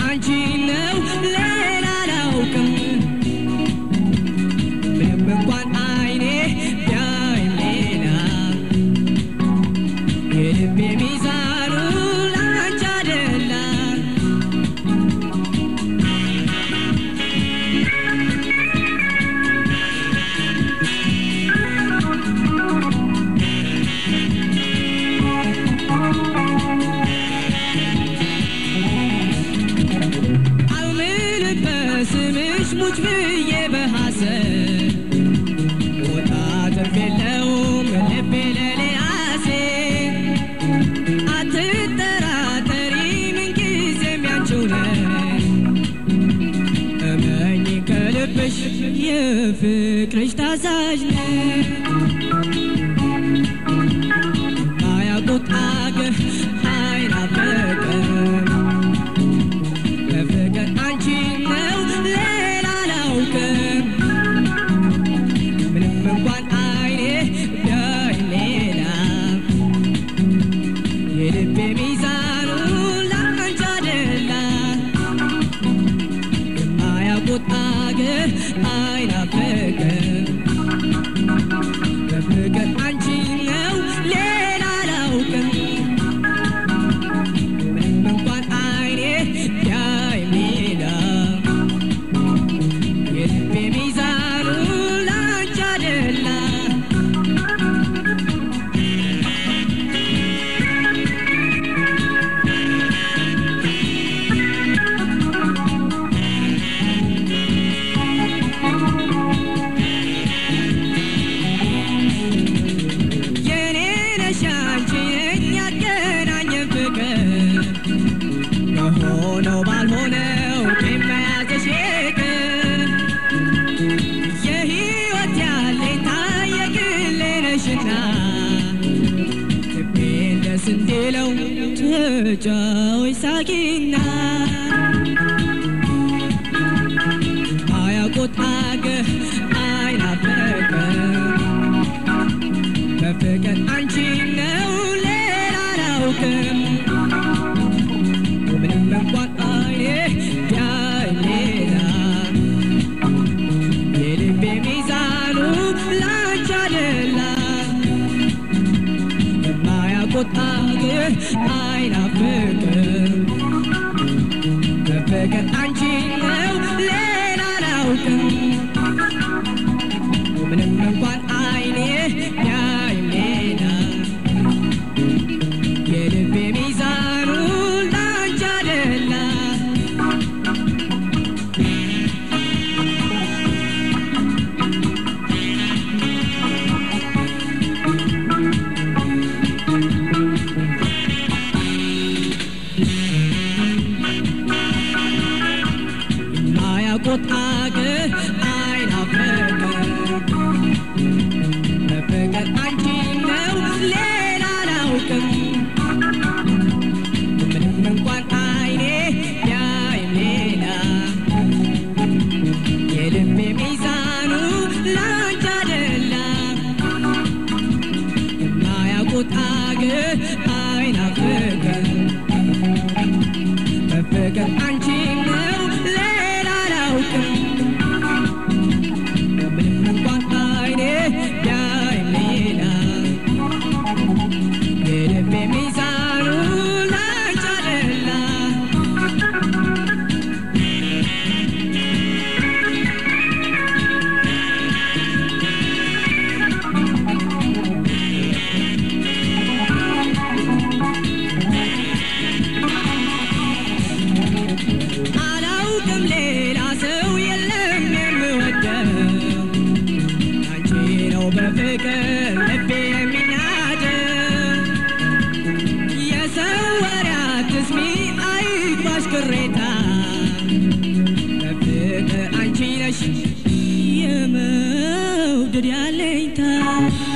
አንቺ ነው ሌላ አላውቅም ምንም እንኳን አይኔ ቢያይም ሌላ የልቤ ሚዛኑ ላንቺ አይደለ ስምሽ ሙች ብዬ በሐሰት ቦታ ተርፌለውም ልቤ ለሌላሴ አትጠራጠሪ ምንጊዜም ያንቺው ነኝ እመኚ ከልብሽ የፍቅርሽ ታዛዥ ነኝ የማያውቁት ሀገር አይናፈቅም በፍቅር አንቺ ነው ሌላ አላውቅም ምንም እንኳን አይኔ ቢያይም ሌላ የልቤ ሚዛኑ ላንቺ አይደለ የማያውቁት አገር አይናፈቅም በፍቅር አንቺ ነው ሌላ አላውቅም ምንም እንኳን አይኔ ቢያይም ሌላ የልቤ ሚዛኑ ላንቺ አይደለ የኔ ነሽ አንቺ ያገናኘን ፍቅር በሆነው ባልሆነው የማያዘሽ ይቅር የሕይወት ያለኝታ የግሌ ነሽና ልቤን ደስ እንዲለው ተጫወች ሳቂና የማያውቁት አገር አይናፈቅም በፍቅር አንቺ ነው ሌላ አላውቅም ምንም እንኳን አይኔ ቢያይም ሌላ የልቤ ሚዛኑ ላንቺ አይደለ የማያውቁት አገር አይናፈቅም በፍቅር አንቺ ነው ሌላ አላውቅም ምንም እንኳን አይኔ ቢያይም ሌላ የልቤ ሚዛኑ ላንቺ አይደለ የማያውቁት አገር አይናፈቅም በፍቅር አንቺ ነው ሌላ አላውቅም ምንም እንኳን አይኔ ቢያይም ሌላ የልቤ ሚዛኑ ላንቺ አይደለ የማያውቁት አገር አይናፈቅም በፍቅር አንቺ ነው ሌላ አላውቅም ምንም እንኳን አይኔ ቢያይም ሌላ የልቤ ሚዛኑ ላንቺ አይደለ አላውቅም ሌላ ሰው የለም የምወደው አንቺ ነው በፍቅር ልቤ የሚናደው የሰው ወሬ አትስሚ አይግባሽ ቅሬታ በፍቅር አንቺ ነሽ የመውደድ ያለኝታ